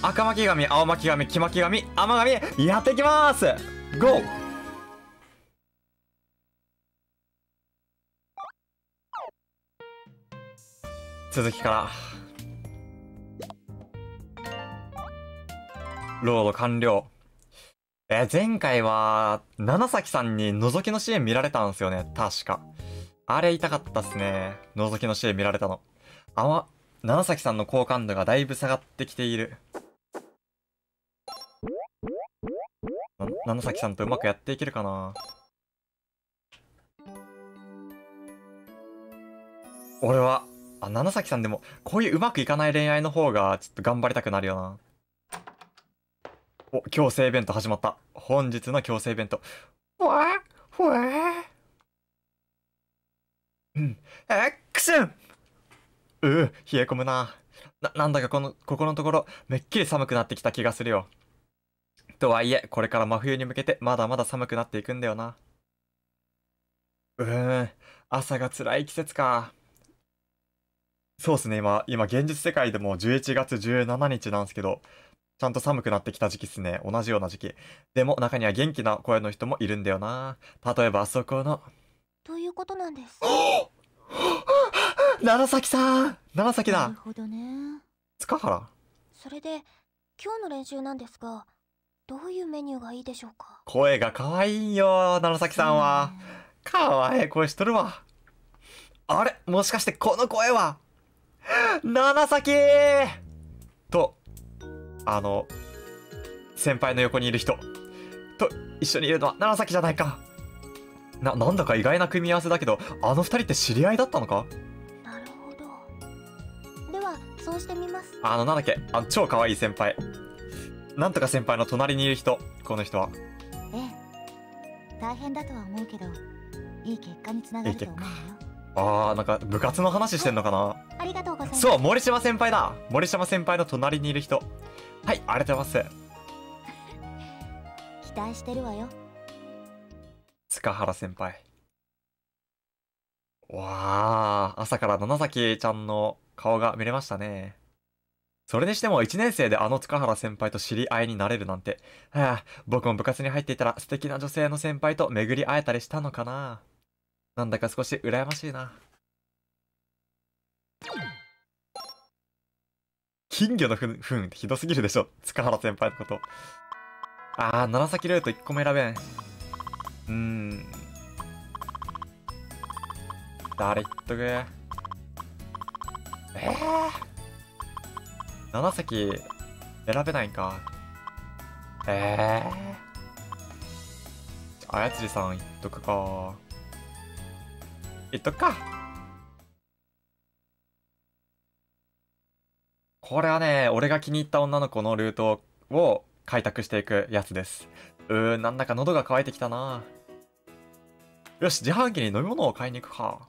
赤巻紙、青巻紙、黄巻紙、甘紙、やっていきます。ゴー。続きからロード完了。前回は七崎さんに覗きのシーン見られたんですよね、確か。あれ痛かったっすね、覗きのシーン見られたの。七崎さんの好感度がだいぶ下がってきている。七崎さんとうまくやっていけるかな。俺は七崎さんでもこういううまくいかない恋愛の方がちょっと頑張りたくなるよな。お、強制イベント始まった。本日の強制イベント。ふわふわクシュン。冷え込むな。なんだかここのところめっきり寒くなってきた気がするよ。とはいえこれから真冬に向けてまだまだ寒くなっていくんだよな。朝が辛い季節か。そうっすね、今現実世界でも11月17日なんですけど、ちゃんと寒くなってきた時期っすね。同じような時期。でも中には元気な声の人もいるんだよな。例えばあそこの。 ということなんです。 七崎さん、七崎だ。 なるほどね。 塚原。 それで今日の練習なんですが、どういうメニューがいいでしょうか。 声が可愛いよ、七崎さんは。可愛い声しとるわ。あれ、もしかしてこの声は七崎と先輩の横にいる人と一緒にいるのは七崎じゃないか。なんだか意外な組み合わせだけど、あの二人って知り合いだったのか。 なるほど。ではそうしてみます。 なんだっけ、超可愛い先輩、なんとか先輩の隣にいる人、この人は。 大変だとは思うけど、いい結果につながると思うよ。 なんか部活の話してんのかな。 ありがとうございます。 そう、森島先輩だ。森島先輩の隣にいる人。はい、ありがとうございます。 期待してるわよ、 塚原先輩。わあ、朝から七崎ちゃんの顔が見れましたね。それにしても1年生で塚原先輩と知り合いになれるなんて。僕も部活に入っていたら素敵な女性の先輩と巡り会えたりしたのかな。なんだか少し羨ましいな。金魚のふんってひどすぎるでしょ、塚原先輩のこと。七崎ルート1個も選べん。誰言っとく。七崎選べないんか。あやつりさん言っとくか。言っとくか。これはね、俺が気に入った女の子のルートを開拓していくやつです。なんだか喉が渇いてきたな。よし、自販機に飲み物を買いに行くか。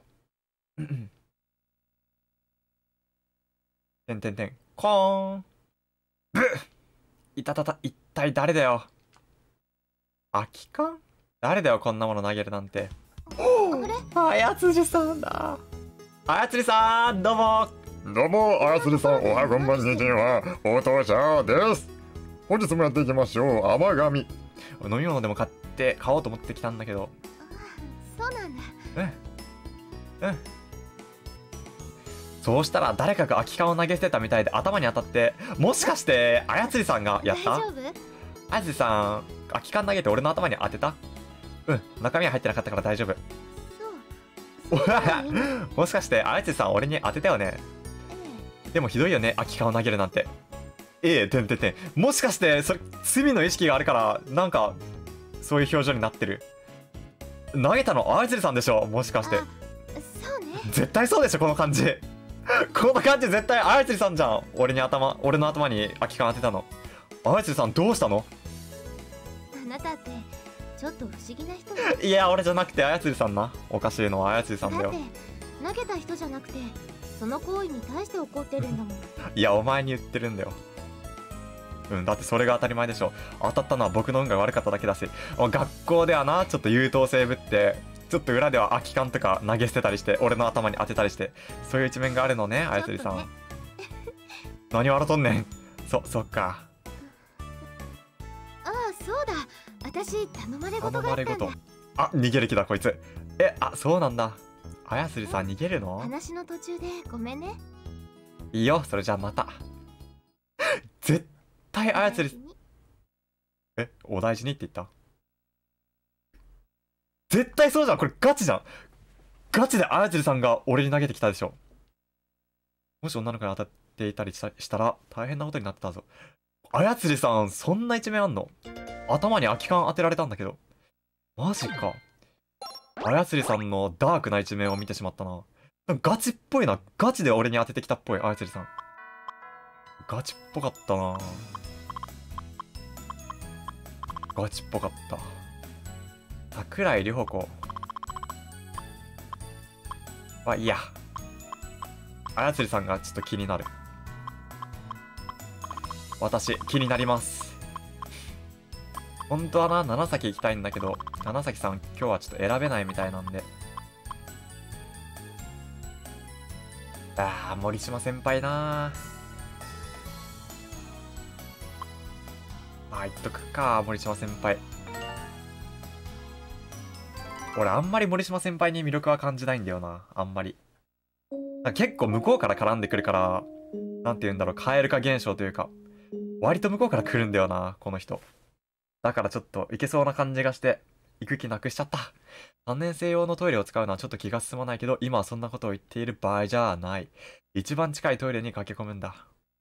コーン。ブッ。いたたた、一体誰だよ。空き缶？誰だよ、こんなもの投げるなんて。あやつじさんだ。あやつりさん、どうも。 どうも、あやつりさん、おはこんばんにちは、お父ちゃんです。本日もやっていきましょう、甘神。 飲み物でも買おうと思ってきたんだけど。 そうなんだ。 そうしたら誰かが空き缶を投げ捨てたみたいで頭に当たって、もしかしてあやつりさんがやった？ 大丈夫？ あやつりさん、空き缶投げて俺の頭に当てた？中身は入ってなかったから大丈夫。もしかしてあやつりさん俺に当てたよね。でもひどいよね、空き缶を投げるなんて。もしかしてそれ罪の意識があるからなんかそういう表情になってる。投げたのあやつりさんでしょ、もしかして。 そうね。 絶対そうでしょ、この感じ。この感じ絶対あやつりさんじゃん。俺の頭に空き缶当てたの。あやつりさんどうしたの？ あなたってちょっと不思議な人。 いや、俺じゃなくてあやつりさんな。おかしいのはあやつりさんだよ。 だって投げた人じゃなくてその行為に対して怒ってるんだもん。 いや、お前に言ってるんだよ。だってそれが当たり前でしょ。当たったのは僕の運が悪かっただけだし、学校ではな、ちょっと優等生ぶってちょっと裏では空き缶とか投げ捨てたりして俺の頭に当てたりして、そういう一面があるのね、あやつりさん。何笑とんねん。 そっか。 ああ、そうだ。私頼まれ事頼があったんだ。 まれごと。あ、逃げる気だこいつ。そうなんだ。あやつりさん逃げるの？ 話の途中でごめんね。 いいよ、それじゃあまた。絶対あやつり、お大事にって言った？絶対そうじゃん。これガチじゃん。ガチであやつりさんが俺に投げてきたでしょ。もし女の子に当たっていたりしたら大変なことになってたぞ。あやつりさん、そんな一面あんの？頭に空き缶当てられたんだけど。マジか。あやつりさんのダークな一面を見てしまったな。ガチっぽいな。ガチで俺に当ててきたっぽい、あやつりさん。ガチっぽかったな。ガチっぽかった。桜井里穂子はいいや。あやつりさんがちょっと気になる。私気になります。本当はな、長崎行きたいんだけど、長崎さん今日はちょっと選べないみたいなんで。森島先輩な言っとくか、森島先輩。俺あんまり森島先輩に魅力は感じないんだよな、あんまり。結構向こうから絡んでくるから、なんて言うんだろう、蛙化現象というか、割と向こうから来るんだよな、この人。だからちょっといけそうな感じがして、行く気なくしちゃった。3年生用のトイレを使うのはちょっと気が進まないけど、今はそんなことを言っている場合じゃない。一番近いトイレに駆け込むんだ。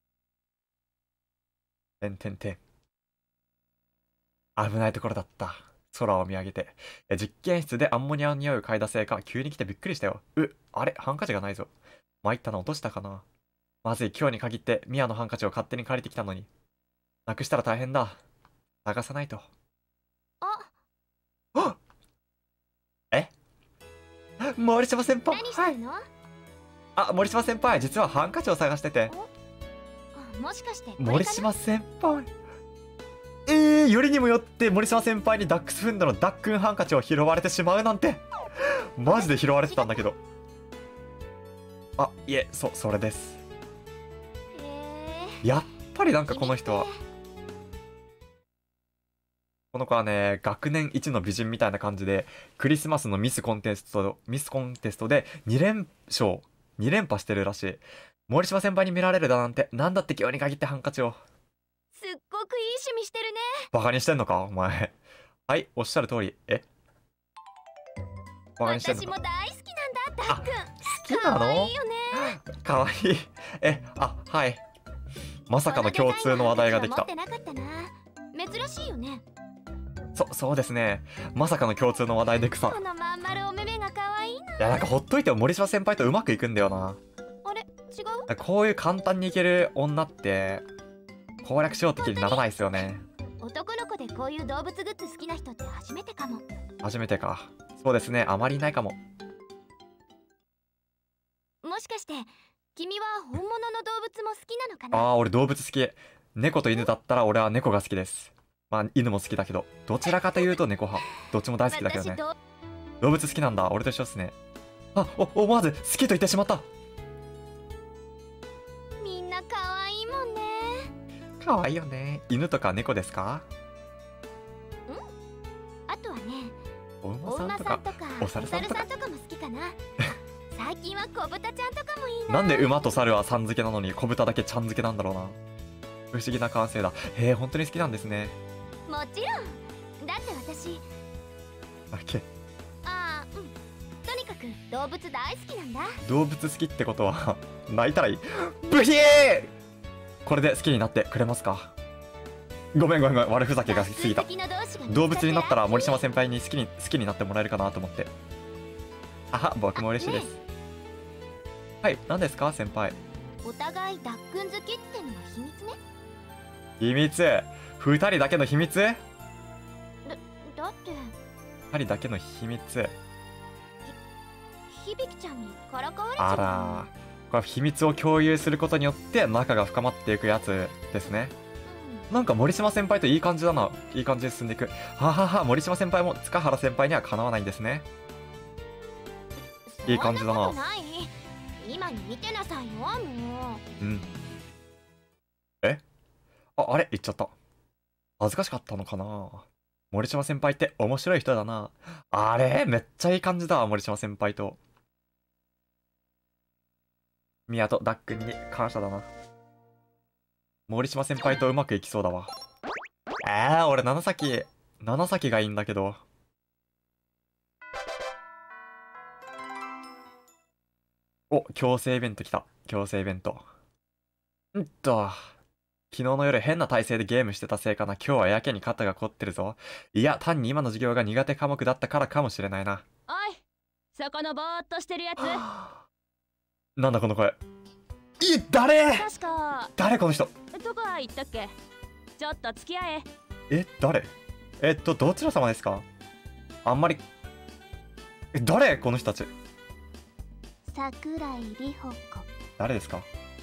危ないところだった。空を見上げて。実験室でアンモニアの匂いを嗅いだせいか、急に来てびっくりしたよ。あれハンカチがないぞ。参ったの落としたかな。まずい、今日に限ってミアのハンカチを勝手に借りてきたのに。なくしたら大変だ。探さないと。森島先輩。 何してるの？ 森島先輩、実はハンカチを探してて。 もしかして森島先輩。よりにもよって森島先輩にダックスフンドのダックンハンカチを拾われてしまうなんて。マジで拾われてたんだけど。いえ、それです。やっぱりなんかこの人は、この子はね、学年一の美人みたいな感じで、クリスマスのミスコンテストで2連覇してるらしい。森島先輩に見られるだなんて、なんだって今日に限ってハンカチを。 すっごくいい趣味してるね。 バカにしてんのかお前。はい、おっしゃる通り。バカにしてんのか。 私も大好きなんだ、ダックン。 好きなの？ かわいいよね。 かわいい。はい。まさかの共通の話題ができた。 持ってなかったな。珍しいよね。 そうですね。まさかの共通の話題で草。 このまん丸お目目が可愛いな。 いや、なんかほっといても森島先輩とうまくいくんだよな。 あれ、違う？ こういう簡単にいける女って攻略しようって気にならないですよね。 男の子でこういう動物グッズ好きな人って初めてかも。 初めてか。そうですね、あまりいないかも。 もしかして君は本物の動物も好きなのかな？ 俺動物好き。猫と犬だったら俺は猫が好きです。犬も好きだけど、どちらかというと猫派。どっちも大好きだけどね。動物好きなんだ。俺と一緒っすね。思わず好きと言ってしまった。 みんな可愛いもんね。 可愛いよね。犬とか猫ですか？ あとはね、 お馬おさんとか馬さんとかお猿さんとか。 も好きかな。最近は小豚ちゃんとかもいいな。 なんで馬と猿はさん付けなのに小豚だけちゃん付けなんだろうな。不思議な感性だ。本当に好きなんですね。 もちろん。だって私、とにかく動物大好きなんだ。 動物好きってことは泣いたらいい。ブヒー。これで好きになってくれますか？ごめん悪ふざけが過ぎた。動物になったら森島先輩に好きになってもらえるかなと思って。僕も嬉しいです。はい、何ですか先輩。 お互いダックン好きってのが秘密ね。 秘密？2人だけの秘密？ だって 2人だけの秘密。 響ちゃんにからかわれちゃう。 これ秘密を共有することによって仲が深まっていくやつですね。なんか森島先輩といい感じだな。いい感じで進んでいく。森島先輩も塚原先輩にはかなわないんですね。いい感じだな。 今に見てなさいよ、もう。 あれ言っちゃった。恥ずかしかったのかな。森島先輩って面白い人だな。あれめっちゃいい感じだ、森島先輩と。宮とダックに感謝だな。森島先輩とうまくいきそうだわ。俺七崎がいいんだけど。お、強制イベント来た。強制イベント。昨日の夜変な体勢でゲームしてたせいかな。今日はやけに肩が凝ってるぞ。いや、単に今の授業が苦手科目だったからかもしれないな。 おい、そこのぼーっとしてるやつ。 なんだこの声。誰確か誰この人。 どこ行ったっけ。ちょっと付き合え、誰。どちら様ですか。あんまり。誰この人たち。 桜井里穂子。 誰ですか。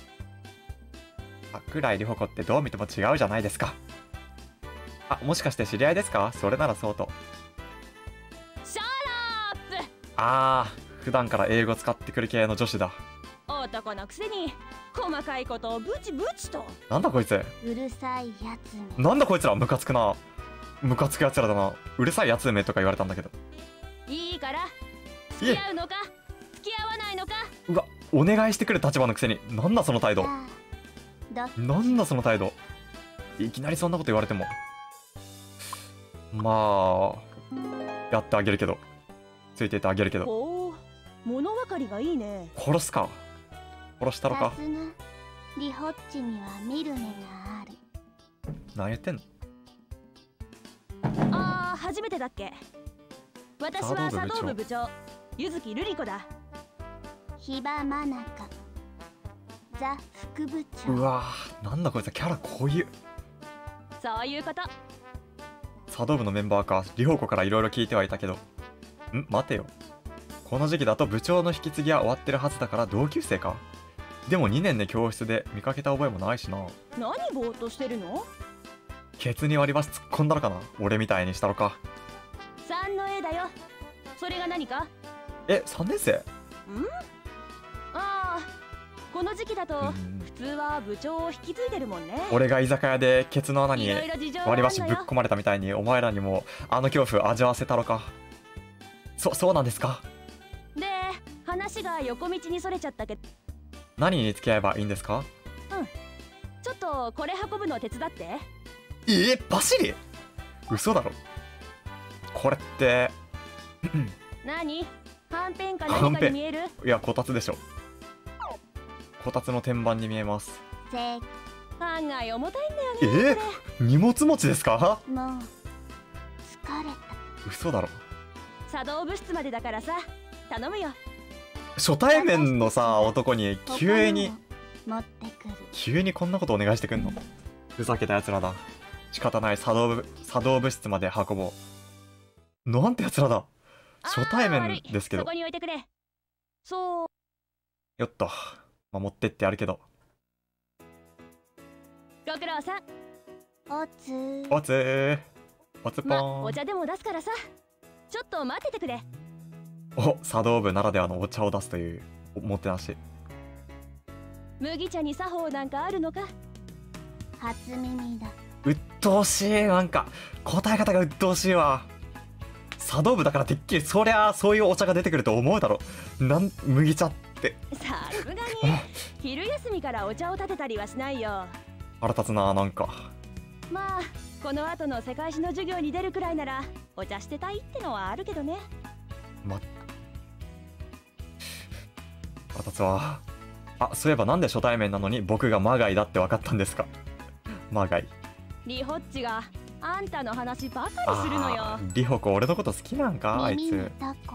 桜井里穂子ってどう見ても違うじゃないですか。あ、もしかして知り合いですか。それならそうと。 シャラップ。 普段から英語使ってくる系の女子だ。 男のくせに細かいことをブチブチと。 なんだこいつ。 うるさいやつめ。 なんだこいつら。ムカつくな。ムカつくやつらだな。うるさいやつめとか言われたんだけど。 いいから付き合うのか付き合わないのか。 うわ、お願いしてくる立場のくせに。なんだその態度。なんだその態度。いきなりそんなこと言われても。まあやってあげるけど。ついていってあげるけど。 おお、物分かりがいいね。 殺すか。殺したろか。 さすがリホッチには見る目がある。 何言ってんの。 初めてだっけ。私は茶道部部長柚木瑠璃子だ。 比場真中ザ副部長。 うわー、なんだこいつ。キャラ濃ゆ。 そういうこと。 茶道部のメンバーか。里穂子からいろいろ聞いてはいたけど。待てよ。この時期だと部長の引き継ぎは終わってるはずだから同級生か。でも2年で教室で見かけた覚えもないしな。 何ぼーっとしてるの。 ケツに割り箸突っ込んだのかな。俺みたいにしたろか。 3の A だよ。それが何か。 3年生。 この時期だと普通は部長を引き継いでるもんね。 俺が居酒屋でケツの穴に割り箸ぶっ込まれたみたいにお前らにもあの恐怖味わわせたろか。そうなんですか。 で、話が横道にそれちゃったけど。 何に付き合えばいいんですか。 ちょっとこれ運ぶの手伝って。 パシリ。嘘だろ。これって何。はんぺんか何かに見える。 いや、こたつでしょ。こたつの天板に見えます。 案外重たいんだよね。 荷物持ちですか。 もう疲れた。 嘘だろ。 茶道部室までだからさ、頼むよ。 初対面のさ男に急に持ってくる。 急にこんなことお願いしてくんの。ふざけたやつらだ。仕方ない。茶道部室まで運ぼう。なんてやつらだ。初対面ですけど。 そこに置いてくれ。そう。 よっと、持ってってやるけど。 ご苦労さん。 おつぽん。 お茶でも出すからさ、ちょっと待っててくれ。 茶道部ならではのお茶を出すというおもてなし。 麦茶に作法なんかあるのか。 初耳だ。 鬱陶しい。なんか答え方が鬱陶しいわ。茶道部だからてっきりそりゃそういうお茶が出てくると思うだろ。麦茶ってさすがに昼休みからお茶を立てたりはしないよ。 腹立つな。なんかまあこの後の世界史の授業に出るくらいならお茶してたいってのはあるけどね。 腹立つわ。そういえばなんで初対面なのに僕がマガイだって分かったんですか。マガイ。 リホッチがあんたの話ばかりするのよ。 リホコ俺のこと好きなんか。あいつ。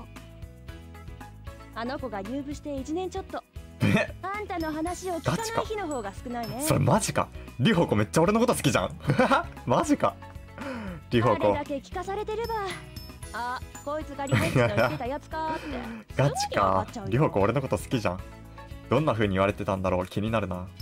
あの子が入部して1年ちょっと。あんたの話を聞かない日の方が少ないね。 それマジか。リホコめっちゃ俺のこと好きじゃん。マジか。リホコあれだけ聞かされてれば、こいつがリホッチの言ってたやつかってガチか。リホコ俺のこと好きじゃん。どんな風に言われてたんだろう。気になるな。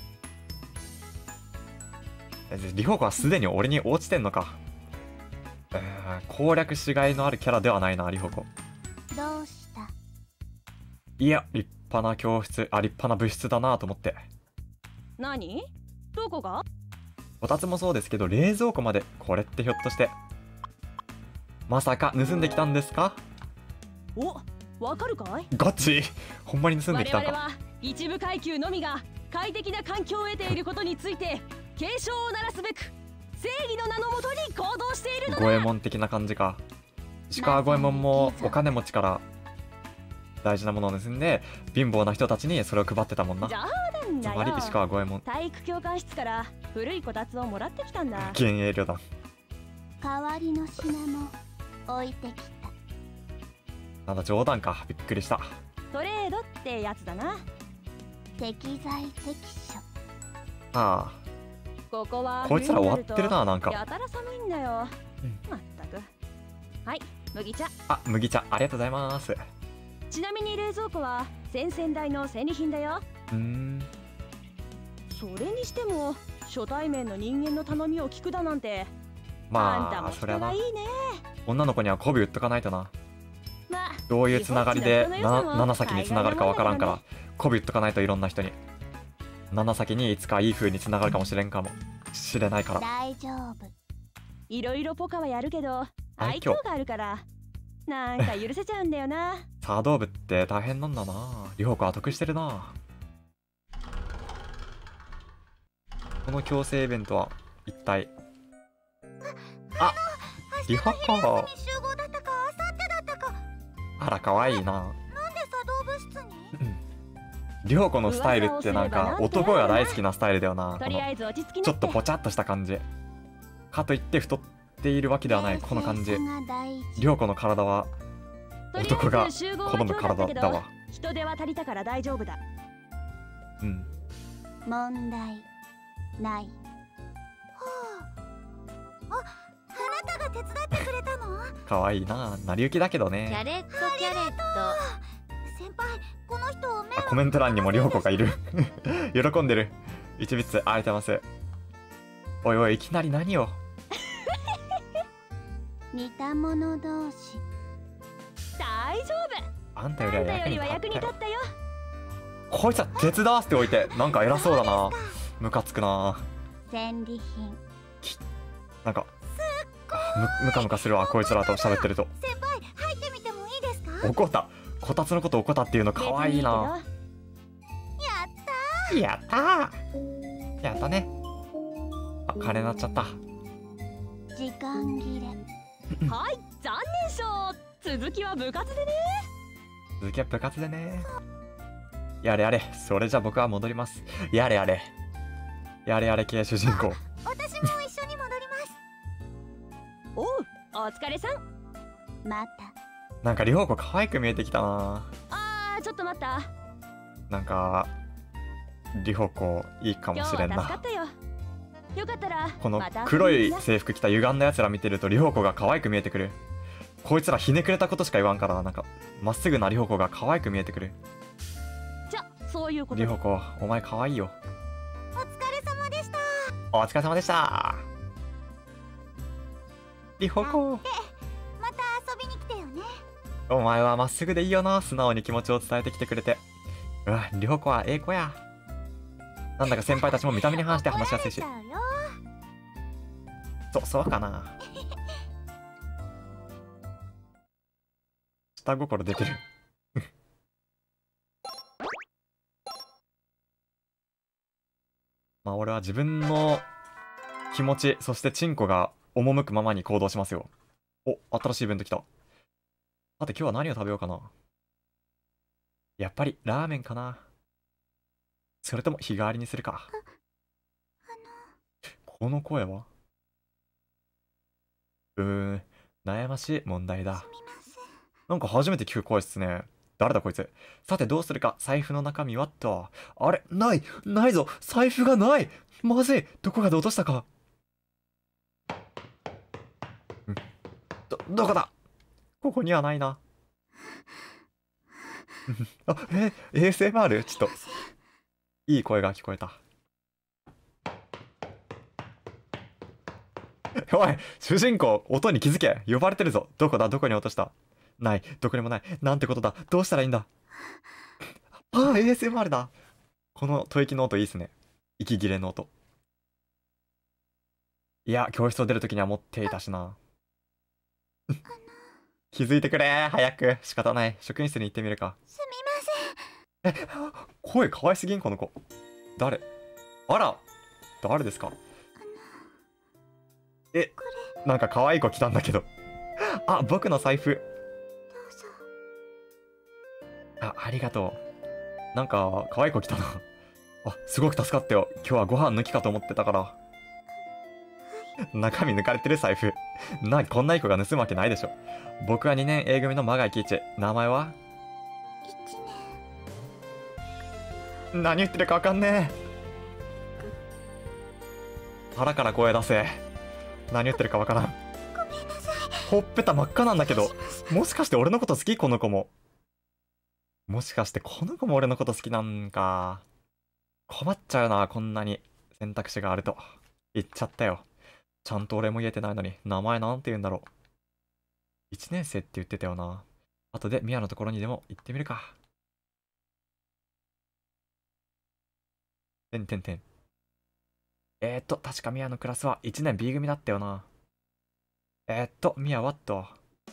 リホコはすでに俺に落ちてんのか。攻略しがいのあるキャラではないな、リホコ。 どうした。 いや、立派な教室、立派な部室だなと思って。 何？どこが？ こたつもそうですけど、冷蔵庫まで。これってひょっとして、まさか盗んできたんですか？ お、わかるかい？ ガチほんまに盗んできたんか。 我々は一部階級のみが快適な環境を得ていることについて警鐘を鳴らすべく正義の名のもとに行動しているのだ。 五右衛門的な感じか。石川五右衛門もお金持ちから大事なものを盗んで貧乏な人たちにそれを配ってたもんな。 冗談だつまりよ。 石川五右衛門体育教官室から古いこたつをもらってきたんだ。 幻影旅団。 代わりの品も置いてきた。 なんだ冗談か。びっくりした。 トレードってやつだな。 適材適所。 あここはあ、こいつら終わってるな。なんかやたら寒いんだよ。まったく。はい、麦茶。 あ、麦茶ありがとうございます。 ちなみに冷蔵庫は先々代の戦利品だよ。それにしても初対面の人間の頼みを聞くだなんて。あんたまあも人そりゃないがいね。 女の子には媚び売っとかないとな。 まあどういうつながりでぎこちの人の良さも七崎につながるかわからんから媚び売っとかないと。いろんな人に七崎にいつかいい風につながるかもしれんかもしれないから。 大丈夫。 いろいろポカはやるけど愛愛嬌嬌があるからなんか許せちゃうんだよな。 茶道部って大変なんだな。里穂子は得してるな。この強制イベントは一体。あ、里穂子。 集合だったか明後日だったか。 あら可愛いな。 なんで茶道部室に？ 里穂子のスタイルってなんか男が大好きなスタイルだよな。 とりあえず落ち着きちょっなって。 とぽちゃっとした感じかといって太っているわけではないこの感じ。 冷静さが大事。 里穂子の体は男が好む体だわ。 人手は足りたから大丈夫だ。 うん問題ない。あなたが手伝ってくれたの？ 可愛いな。成り行きだけどキャね。 レットキャレット。先輩、この人目あ、コメント欄にも里穂子がいる喜んでる。1ビッツありがとうございます。おいおい、いきなり何を。 似た者同士。 大丈あんたよ夫。 りはあんたよりは役に立ったよ。 役に立ったよ。 こいつは手伝わせておいてなんか偉そうだな。ムカつくな。 戦利品。 なんかムカムカするわこいつらと喋ってると。 先輩、入ってみてもいいですか？ おこた、こたつのことおこたっていうのかわいいな。やったーやったね。あ、金なっちゃった。 時間切れ。 はい、残念賞。続きは部活でね。 続きは部活でね。やれやれ、それじゃ僕は戻ります。やれやれやれやれ系主人公。 私も一緒に戻ります。 おう、お疲れさん。 また。 なんか里穂子可愛く見えてきたな。 ちょっと待った。 なんか里穂子いいかも今日しれんな。 は助かったよ。よかったらこのまた黒い遊びに来な制服着た歪んだやつら見てると里穂子が可愛く見えてくる。こいつらひねくれたことしか言わんから、なんかまっすぐな里穂子が可愛く見えてくる。 じゃ、そういうことで。 里穂子お前可愛いよ。 お疲れ様でした。 お疲れ様でした。里穂子また遊びに来てよね。 お前はまっすぐでいいよな。素直に気持ちを伝えてきてくれて。うわ、里穂子はええ子や。なんだか先輩たちも見た目に反して話しやすいし。 怒られちゃうよ。 そうかな。下心出てるまあ俺は自分の気持ち、そしてチンコが赴くままに行動しますよ。お、新しいイベント来た。さて今日は何を食べようかな。やっぱりラーメンかな。それとも日替わりにするか。この声は悩ましい問題だ。なんか初めて聞く声っすね。誰だこいつ。さてどうするか。財布の中身はと。あれないぞ。財布がない。まずい。どこかで落としたか。どこだ。ここにはないな。あ、ASMR？ ちょっといい声が聞こえた。おい、主人公、音に気づけ。呼ばれてるぞ。どこだ。どこに落とした。ない。どこにもない。なんてことだ。どうしたらいいんだ。ASMR だ。この吐息の音いいっすね。息切れの音。 いや、教室を出るときには持っていたしな。気づいてくれ早く。仕方ない。職員室に行ってみるか。 すみません。 声可愛すぎんこの子。誰？あら、誰ですか？なんか可愛い子来たんだけど。あ、僕の財布。 どうぞ。 ありがとう。なんか可愛い子来たな。あ、すごく助かったよ。今日はご飯抜きかと思ってたから。中身抜かれてる財布。こんないい子が盗むわけないでしょ。僕は2年 A 組のマガイキイチ。名前は？ 一何言ってるかわかんねえ。腹から声出せ。何言ってるかわからん。 ごめんなさい。 ほっぺた真っ赤なんだけど。 しますもしかして俺のこと好き？この子も。もしかしてこの子も俺のこと好きなんか。困っちゃうな、こんなに選択肢があると。言っちゃったよ。ちゃんと俺も言えてないのに、名前なんて言うんだろう。1年生って言ってたよな。後でミヤのところにでも行ってみるか。てんてんてん。確かミヤのクラスは1年 B 組だったよな。ミヤはっと。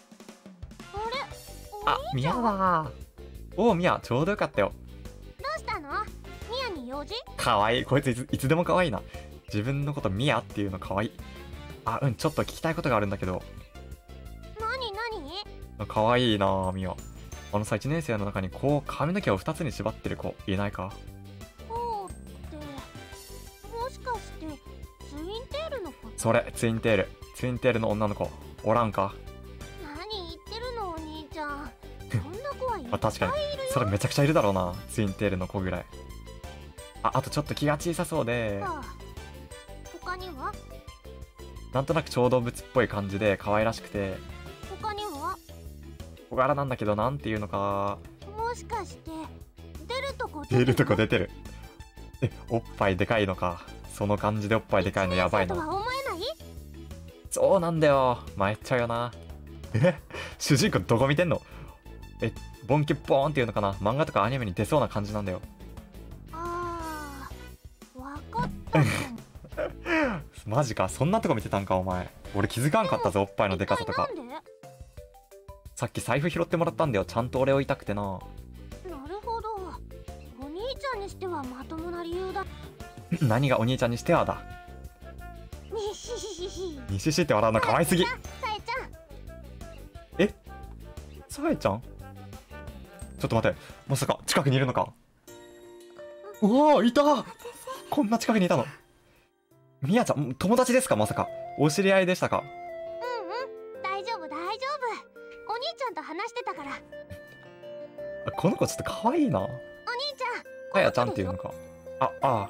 あ、ミヤだ。おう、ミヤ、ちょうどよかったよ。 どうしたの？ミヤに用事？ かわいい。こいついつでもかわいいな。自分のことミヤっていうのかわいい。ちょっと聞きたいことがあるんだけど。 何？ かわいいなミヤ。さ、1年生の中にこう髪の毛を2つに縛ってる子いないか？ こうってもしかしてツインテールの子？ それ、ツインテールの女の子おらんか？ 何言ってるのお兄ちゃん。そんな子はいっぱいいるよ。 確かにそれめちゃくちゃいるだろうな、ツインテールの子ぐらい。あとちょっと気が小さそうで、 他には？ なんとなく小動物っぽい感じで可愛らしくて、 他には？ 小柄なんだけどなんていうのか。 もしかして出るとこ出るとこ出てる。おっぱいでかいのか。その感じでおっぱいでかいのやばいな。 とは思えない？ そうなんだよ、参っちゃうよな。主人公どこ見てんの？ボンキュッポーンっていうのかな。漫画とかアニメに出そうな感じなんだよ。 わかったかも。 マジか、そんなとこ見てたんかお前。俺気づかんかったぞ、おっぱいのでかさとか。 一体なんで？ さっき財布拾ってもらったんだよ、ちゃんと俺を言いたくてな。 なるほど。お兄ちゃんにしてはまともな理由だ。 何がお兄ちゃんにしてはだ。 にしししし。 にししって笑うの可愛すぎ。 さえちゃん。 さえちゃん、ちょっと待って、まさか近くにいるのか？うわー、いた。こんな近くにいたの。みやちゃん、友達ですか？まさかお知り合いでしたか？ 大丈夫大丈夫。お兄ちゃんと話してたから。 この子ちょっと可愛いな。 お兄ちゃん。 さやちゃんっていうのか。 えへん。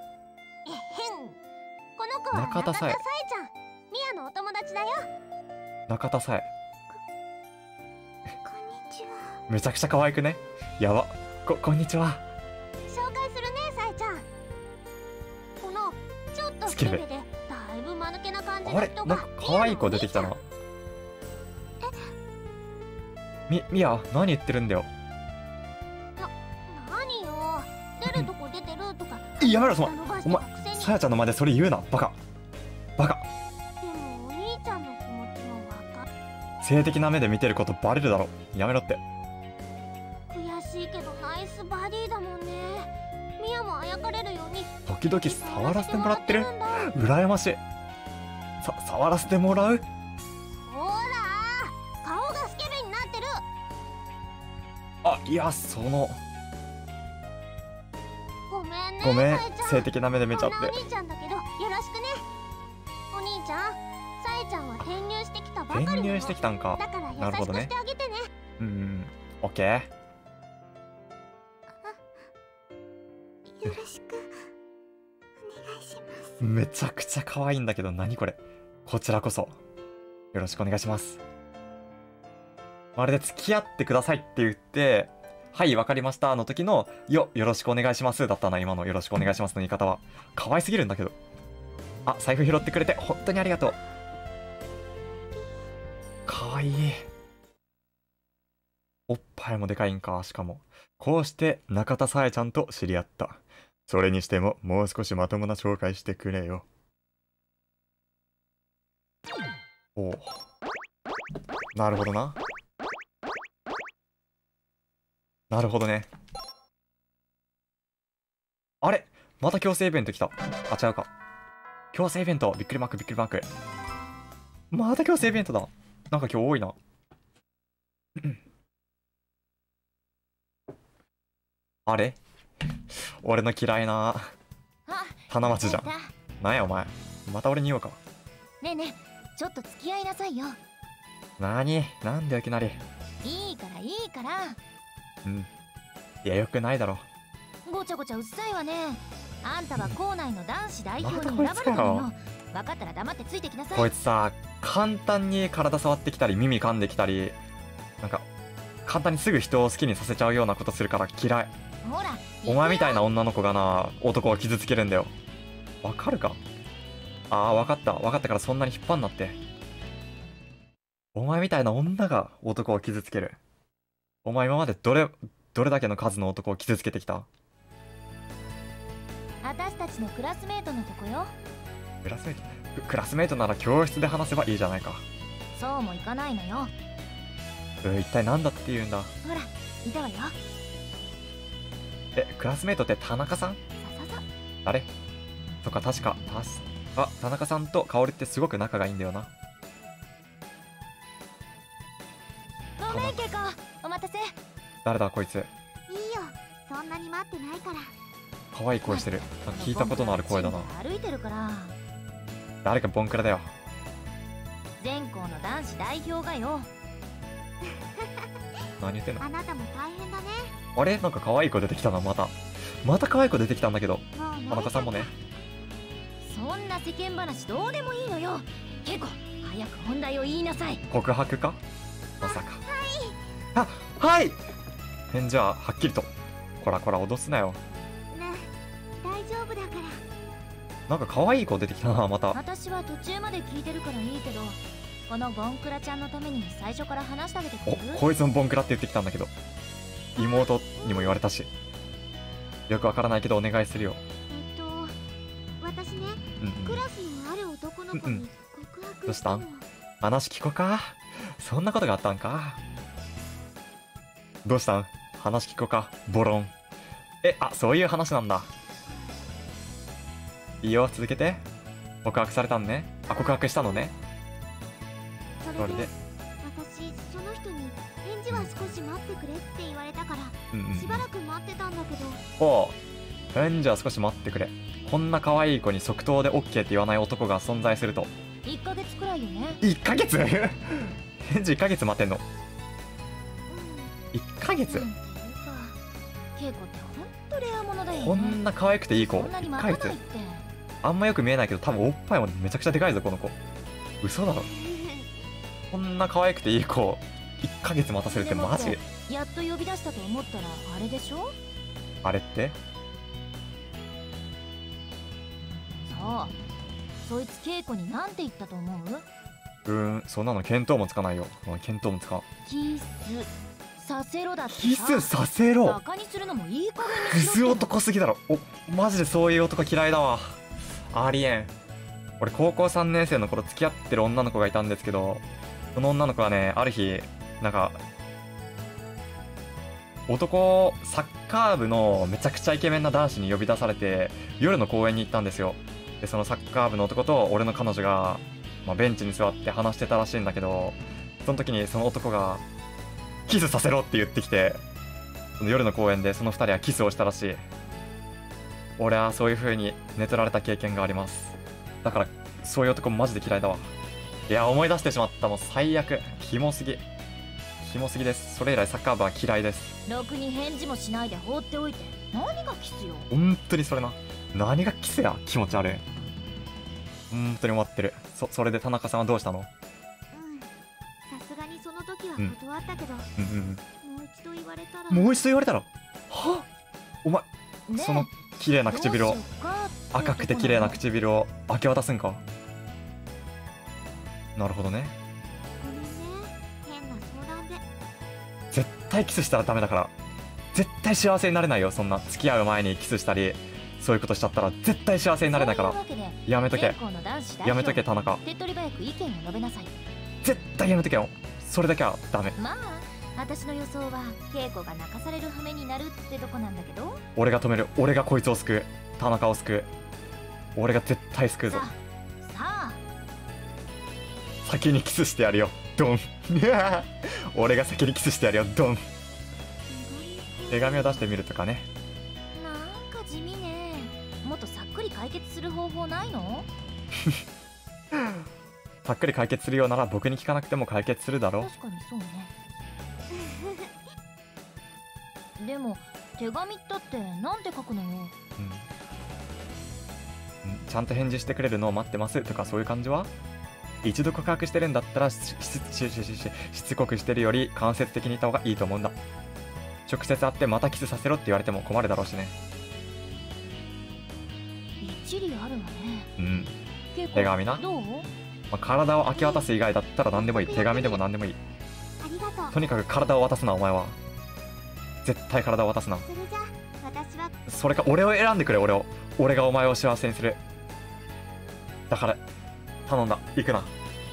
この子は中田さえちゃん。ミヤのお友達だよ。 中田さえ。 こんにちは。 めちゃくちゃ可愛くね？やば。こんにちは。 紹介するね、さえちゃん。このちょっとスケベでだいぶ間抜けな感じのあれ、 人がなんか可愛い子出てきたな。みや、何言ってるんだよ。 何よ。出るとこ出てるとか。 やめろ、お前。 お前さやちゃんの前でそれ言うな、バカ。バカ。 でもお兄ちゃんの気持ちもわかる。 性的な目で見てることバレるだろ。やめろって。 悔しいけどナイスバディだもんね。ミヤもあやかれるように時々触らせてもらってる。 んだ。 羨ましい。触らせてもらう。 ほら顔がスケベになってる。 いや、その。 ごめんね。 ごめんさえちゃん、 性的な目で見ちゃってこんなお兄ちゃんだけどよろしくね。お兄ちゃん、さえちゃんは転入してきたばかりなの。 転入してきたんか。 だから優なるほどねしくしてあげてね。 オッケー。 よろしくお願いします。 めちゃくちゃ可愛いんだけど、何これ。こちらこそよろしくお願いします。まるで付き合ってくださいって言ってはいわかりましたの時のよろしくお願いしますだったな。今のよろしくお願いしますの言い方は可愛すぎるんだけど。財布拾ってくれて本当にありがとう。可愛い。おっぱいもでかいんか。しかもこうして中田さえちゃんと知り合った。それにしてももう少しまともな紹介してくれよ。 おう、なるほどな。なるほどね。あれ、また強制イベント来た。あ、違うか。強制イベント、びっくりマークびっくりマーク。また強制イベントだ。なんか今日多いな。あれ、俺の嫌いなあ、 花町じゃん。 やった。 なんやお前、また俺に言おうか。 ねえねえ、ちょっと付き合いなさいよ。 なに、なんでいきなり。 いいからいいから。 うん。いや、よくないだろ。 ごちゃごちゃうっさいわね。あんたは校内の男子代表に選まばれたのたこいつかよよ。分かったら黙ってついてきなさい。 こいつさ、簡単に体触ってきたり、耳噛んできたり、なんか、簡単にすぐ人を好きにさせちゃうようなことするから嫌い。 ほら、 お前みたいな行女の子がな、男を傷つけるんだよ。わかるか？ああ、わかった。わかったからそんなに引っ張んなって。お前みたいな女が男を傷つける。お前今までどれだけの数の男を傷つけてきた？ くよ。私たちのクラスメートのとこよ。 クラスメートなら教室で話せばいいじゃないか。 そうもいかないのよ。 一体何だって言うんだ？ ほら、いたわよ。 クラスメートって田中さん？ さささ。 あれ？そっか、確か、田中さんと香織ってすごく仲がいいんだよな。 ごめんけか、お待たせ。 誰だこいつ。 いいよ、そんなに待ってないから。 可愛い声してる。なんか聞いたことのある声だな。 歩いてるから。 誰かボンクラだよ。 全校の男子代表がよ。 何言ってんの？ あなたも大変だね。 あれ、なんか可愛い子出てきたな。また可愛い子出てきたんだけど。 もう田中さんもね。 そんな世間話どうでもいいのよ。結構早く本題を言いなさい。 告白か？まさか。はい返事ははっきりと。こらこら脅すなよ。 ね、大丈夫だから。 なんか可愛い子出てきたな。また。 私は途中まで聞いてるからいいけど、このボンクラちゃんのために最初から話してあげてくれる？ こいつもボンクラって言ってきたんだけど、妹にも言われたし。よくわからないけどお願いするよ。 私ね、クラスのある男の子に告白どうしたん？話聞こうか。そんなことがあったんか。どうしたん？話聞こうか。ボロン。そういう話なんだ。いいよ、続けて。告白されたんね。告白したのね。 それでで私、その人に返事は少し待ってくれって言われたから、しばらく待ってたんだけど。 おう、返事は少し待ってくれ。こんな可愛い子に即答で OK って言わない男が存在すると。 1ヶ月くらいよね。 1ヶ月返事1ヶ月待ってんの？1ヶ月？ なんていうか、ケイコってほんとレアものだよね。 こんな可愛くていい子そんなに 1ヶ月？ 待たないって。 あんまよく見えないけど多分おっぱいもめちゃくちゃでかいぞこの子。嘘だろ。こんな可愛くていい子1ヶ月待たせるってマジ？ やっと呼び出したと思ったらあれでしょ？ あれって？ そう、そいつケイコになんて言ったと思う？ そんなの見当もつかないよ。見当もつかん。 キスさせろだってさ。 キスさせろ？ バカにするのもいい加クズ減にしろって。 男すぎだろ。マジでそういう男嫌いだわ。ありえん。俺高校3年生の頃付き合ってる女の子がいたんですけど、その女の子はね、ある日なんかサッカー部のめちゃくちゃイケメンな男子に呼び出されて夜の公園に行ったんですよ。でそのサッカー部の男と俺の彼女が、ベンチに座って話してたらしいんだけど、その時にその男がキスさせろって言ってきて、その夜の公園でその2人はキスをしたらしい。俺はそういう風に寝取られた経験があります。だからそういう男マジで嫌いだわ。いや思い出してしまった。もう最悪。キモすぎです。それ以来サッカー部は嫌いです。 ろくに返事もしないで放っておいて何がキスよ。 本当にそれな。何がキスや。気持ち悪い。本当に思ってる。それで田中さんはどうしたの？ さすがにその時は断ったけど、もう一度言われたら。 もう一度言われたらは？お前、 ねえ、 その綺麗な唇を、 どうしようかって赤くて綺麗な唇を明け渡すんか？なるほどね。 ごめんね、変な相談で。 絶対キスしたらダメだから。絶対幸せになれないよ。そんな付き合う前にキスしたりそういうことしちゃったら絶対幸せになれないから。 そういうわけでやめとけ。 全校の男子代表やめとけ田中。 手っ取り早く意見を述べなさい。 絶対やめとけよ。それだけはダメ。 まあ私の予想は稽古が泣かされる羽目になるってとこなんだけど。 俺が止める。俺がこいつを救う。田中を救う。俺が絶対救うぞ。 さあ先にキスしてやるよ。ドン。俺が先にキスしてやるよ。ドン。手紙を出してみるとかね。 なんか地味ね。もっとさっくり解決する方法ないの？ さっくり解決するようなら僕に聞かなくても解決するだろ。 確かにそうね。でも手紙だってなんて書くのよ。 ちゃんと返事してくれるのを待ってますとかそういう感じは？一度告白してるんだったらしつこくしてるより間接的にいた方がいいと思うんだ。直接会ってまたキスさせろって言われても困るだろうしね。 一理あるわね。 手紙な。 どう？ 体を明け渡す以外だったら何でもいい。手紙でも何でもいい。 ありがとう。 とにかく体を渡すな、お前は。絶対体を渡すな。 それじゃ私はそれか俺を選んでくれ。俺がお前を幸せにする。だから頼んだ。行くな。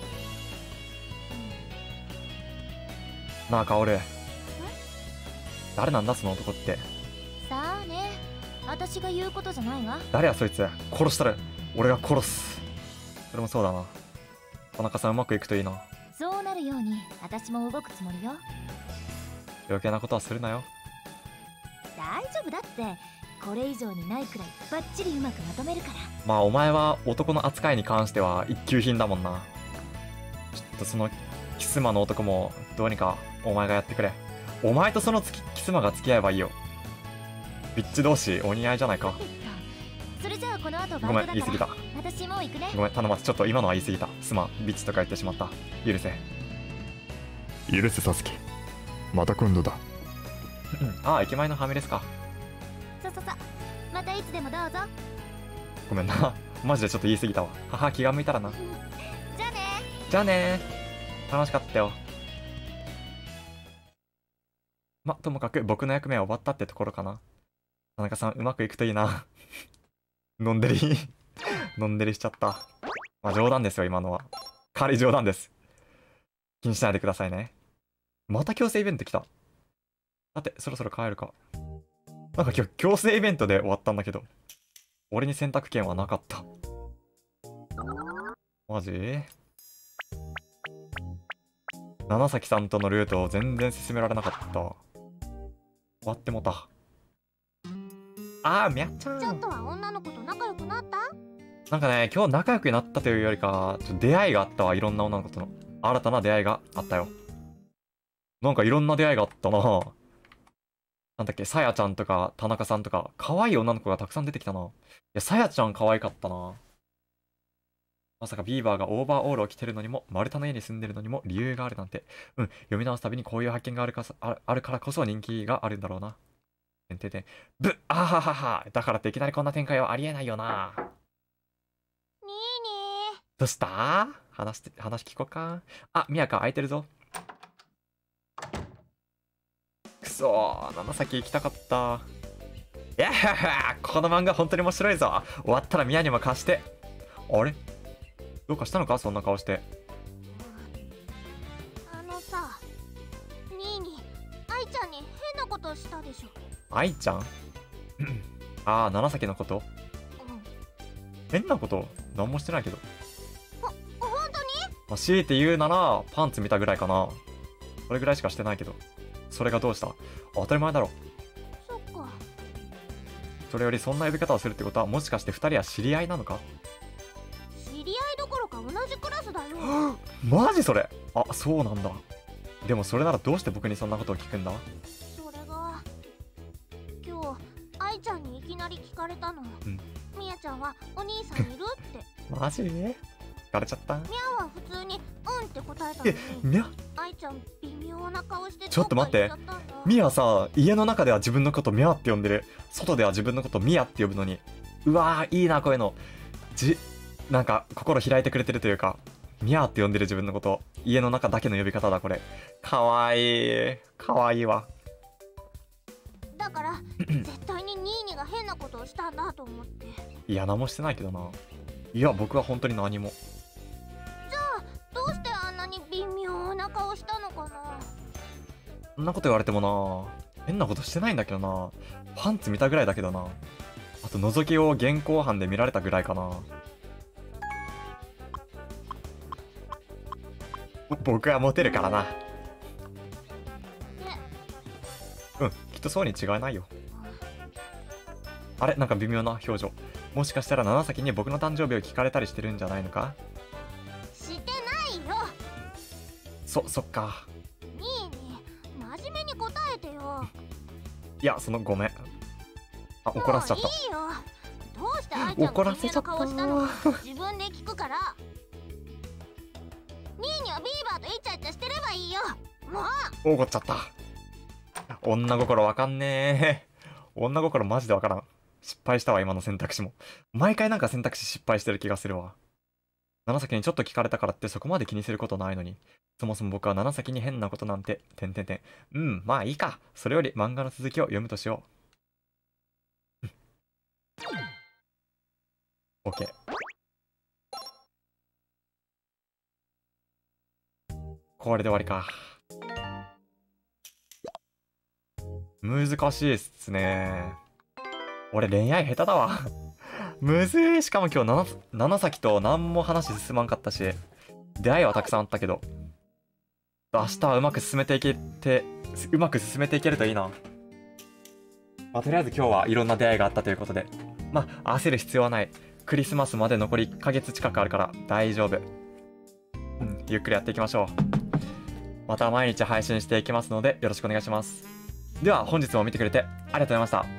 なあ薫、誰なんだその男って。 さあね、私が言うことじゃないわ。 誰やそいつ。殺したる。俺が殺す。それもそうだな。田中さんうまくいくといいな。 そうなるように私も動くつもりよ。 余計なことはするなよ。 大丈夫だって、これ以上にないくらいバッチリうまくまとめるから。 まあお前は男の扱いに関しては一級品だもんな。ちょっとそのキスマの男もどうにかお前がやってくれ。お前とそのキスマが付き合えばいいよ。ビッチ同士お似合いじゃないか。 それじゃあこの後バイトだから。 ごめん、言い過ぎた。 私もう行くね。 ごめん、頼ます。ちょっと今のは言い過ぎた。すまん、ビッチとか言ってしまった。許せ。 許せサスケ、また今度だ。 ああ、駅前のファミレスか。 またいつでもどうぞ。 ごめんな。マジでちょっと言い過ぎたわ。母気が向いたらな。 じゃあね。 じゃあねー。楽しかったよ。ともかく僕の役目は終わったってところかな。田中さんうまくいくといいな。のんでりのんでりしちゃった。冗談ですよ今のは。軽い冗談です。気にしないでくださいね。また強制イベント来た。さてそろそろ帰るか。なんか今日強制イベントで終わったんだけど、俺に選択権はなかった。マジ？七崎さんとのルートを全然進められなかった。終わってもた。みゃっちゃん。 ちょっとは女の子と仲良くなった？ なんかね、今日仲良くなったというよりか、ちょっと出会いがあったわ。いろんな女の子との新たな出会いがあったよ。なんかいろんな出会いがあったな。なんだっけ、さやちゃんとか田中さんとか可愛い女の子がたくさん出てきたな。いや、さやちゃん可愛かったな。まさかビーバーがオーバーオールを着てるのにも、丸太の家に住んでるのにも理由があるなんて。読み直すたびにこういう発見があるからこそ人気があるんだろうな。あははは。だからっていきなりこんな展開はありえないよな。 ニーニー。 どうした？話聞こうか。みやか空いてるぞ。くそー、七崎行きたかった。いやはは、この漫画本当に面白いぞ。終わったらみやにも貸して。あれ？どうかしたのかそんな顔して。 さ、ニーニー、愛ちゃんに変なことしたでしょ。 愛ちゃん？七崎のこと？変なこと何もしてないけど。 本当に？ 強いて言うならパンツ見たぐらいかな。それぐらいしかしてないけど。それがどうした？当たり前だろ。 そっか。 それよりそんな呼び方をするってことはもしかして2人は知り合いなのか？ 知り合いどころか同じクラスだよ。 マジそれ？そうなんだ。でもそれならどうして僕にそんなことを聞くんだ？ それが今日愛ちゃんにいきなり聞かれたの。みやちゃんはお兄さんいるって。 マジ？聞かれちゃった？ みゃは普通にうんって答えたのに、 みゃ？ 愛ちゃん微妙な顔してちょっと待って。みやさ、家の中では自分のことみゃって呼んでる。外では自分のことみやって呼ぶのに。うわー、いいなこういうの。なんか心開いてくれてるというか、みゃって呼んでる自分のこと。家の中だけの呼び方だこれ。かわいい。かわいいわ。 だから絶対にニーニが変なことをしたんだと思って。 いや、何もしてないけどな。いや、僕は本当に何も。 じゃあどうしてあんなに微妙そんなこと言われてもな、変なことしてないんだけどな。パンツ見たぐらいだけどな。あと覗きを現行犯で見られたぐらいかな。僕はモテるからな。うん、きっとそうに違いないよ。あれ、なんか微妙な表情。もしかしたら七崎に僕の誕生日を聞かれたりしてるんじゃないのか？ してないよ。 そっか。 ニーニー、真面目に答えてよ。 いや、ごめん。あ、怒らせちゃった。 もういいよ。どうして愛ちゃんが怒らせちゃった顔したのか自分で聞くから。ニーニーはビーバーとイチャイチャしてればいいよ。もう怒っちゃった。女心わかんねえ。女心マジでわからん。失敗したわ、今の選択肢も。毎回なんか選択肢失敗してる気がするわ。七崎にちょっと聞かれたからってそこまで気にすることないのに。そもそも僕は七崎に変なことなんて、うん、まあいいか。それより漫画の続きを読むとしよう。OK。これで終わりか。難しいっすね。俺恋愛下手だわ。むずい。しかも今日七崎と何も話進まんかったし、出会いはたくさんあったけど、明日はうまく進めていけるといいな。まあ、とりあえず今日はいろんな出会いがあったということで、まあ焦る必要はない。クリスマスまで残り1ヶ月近くあるから大丈夫。うん、ゆっくりやっていきましょう。また毎日配信していきますのでよろしくお願いします。では本日も見てくれてありがとうございました。